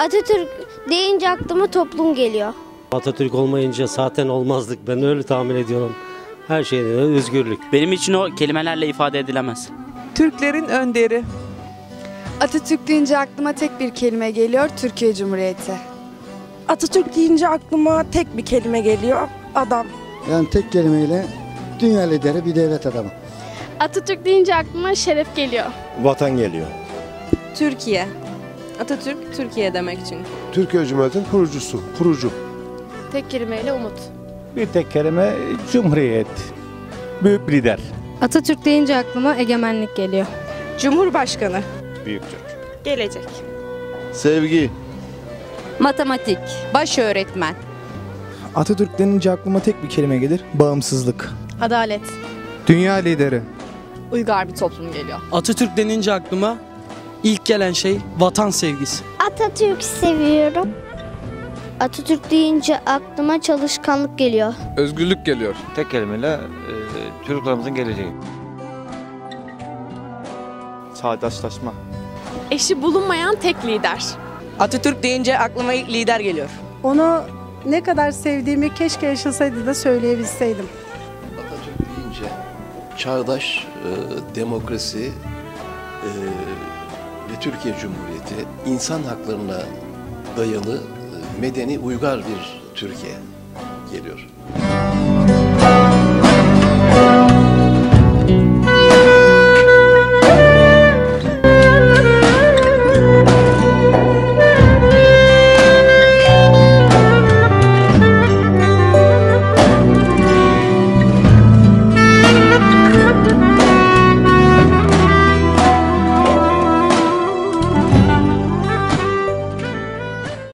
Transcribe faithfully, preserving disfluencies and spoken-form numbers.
Atatürk deyince aklıma toplum geliyor. Atatürk olmayınca zaten olmazdık. Ben öyle tahmin ediyorum. Her şeyden özgürlük. Benim için o kelimelerle ifade edilemez. Türklerin önderi. Atatürk deyince aklıma tek bir kelime geliyor, Türkiye Cumhuriyeti. Atatürk deyince aklıma tek bir kelime geliyor, adam. Yani tek kelimeyle dünya lideri bir devlet adamı. Atatürk deyince aklıma şeref geliyor. Vatan geliyor. Türkiye. Atatürk Türkiye demek çünkü. Türkiye Cumhuriyeti'nin kurucusu, kurucu. Tek kelimeyle umut. Bir tek kelime Cumhuriyet. Büyük lider. Atatürk deyince aklıma egemenlik geliyor. Cumhurbaşkanı. Büyük Türk. Gelecek. Sevgi. Matematik. Baş öğretmen. Atatürk denince aklıma tek bir kelime gelir. Bağımsızlık. Adalet. Dünya lideri. Uygar bir toplum geliyor. Atatürk denince aklıma ilk gelen şey vatan sevgisi. Atatürk'ü seviyorum. Atatürk deyince aklıma çalışkanlık geliyor. Özgürlük geliyor. Tek kelimeyle e, çocuklarımızın geleceği. Çağdaşlaşma. Eşi bulunmayan tek lider. Atatürk deyince aklıma ilk lider geliyor. Onu ne kadar sevdiğimi keşke yaşasaydı da söyleyebilseydim. Atatürk deyince çağdaş e, demokrasi e, ve Türkiye Cumhuriyeti insan haklarına dayalı e, medeni uygar bir Türkiye geliyor.